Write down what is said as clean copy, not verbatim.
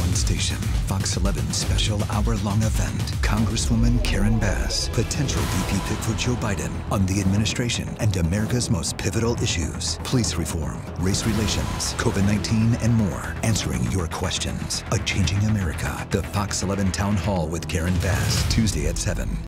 #1 station, Fox 11 special hour-long event. Congresswoman Karen Bass, potential VP pick for Joe Biden on the administration and America's most pivotal issues. Police reform, race relations, COVID-19, and more. Answering your questions. A Changing America. The Fox 11 Town Hall with Karen Bass, Tuesday at 7.